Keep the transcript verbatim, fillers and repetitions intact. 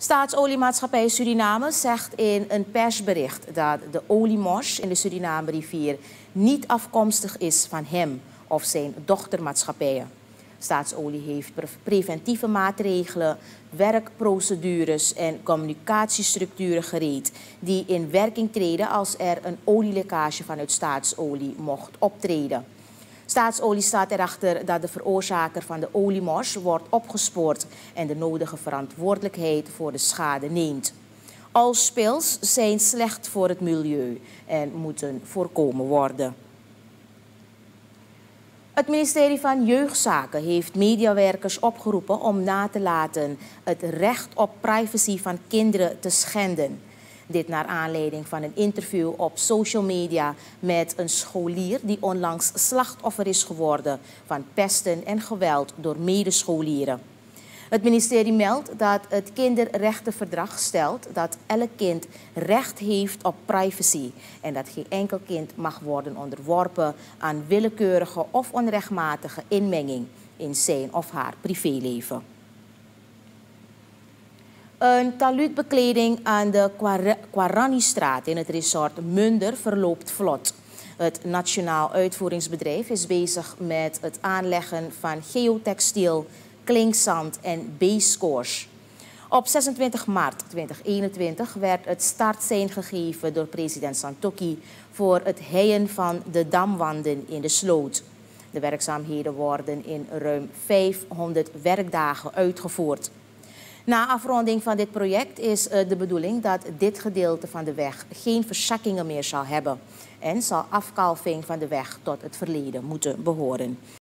Staatsoliemaatschappij Suriname zegt in een persbericht dat de oliemors in de Suriname-rivier niet afkomstig is van hem of zijn dochtermaatschappijen. Staatsolie heeft pre preventieve maatregelen, werkprocedures en communicatiestructuren gereed die in werking treden als er een olielekkage vanuit Staatsolie mocht optreden. Staatsolie staat erachter dat de veroorzaker van de oliemors wordt opgespoord en de nodige verantwoordelijkheid voor de schade neemt. Oilspills zijn slecht voor het milieu en moeten voorkomen worden. Het ministerie van Jeugdzaken heeft mediawerkers opgeroepen om na te laten het recht op privacy van kinderen te schenden. Dit naar aanleiding van een interview op social media met een scholier die onlangs slachtoffer is geworden van pesten en geweld door medescholieren. Het ministerie meldt dat het kinderrechtenverdrag stelt dat elk kind recht heeft op privacy en dat geen enkel kind mag worden onderworpen aan willekeurige of onrechtmatige inmenging in zijn of haar privéleven. Een taludbekleding aan de Kwarani-straat in het resort Munder verloopt vlot. Het Nationaal Uitvoeringsbedrijf is bezig met het aanleggen van geotextiel, klinkzand en B-scores. Op zesentwintig maart tweeduizend eenentwintig werd het startsein gegeven door president Santokhi voor het heien van de damwanden in de sloot. De werkzaamheden worden in ruim vijfhonderd werkdagen uitgevoerd. Na afronding van dit project is de bedoeling dat dit gedeelte van de weg geen verzakkingen meer zal hebben en zal afkalving van de weg tot het verleden moeten behoren.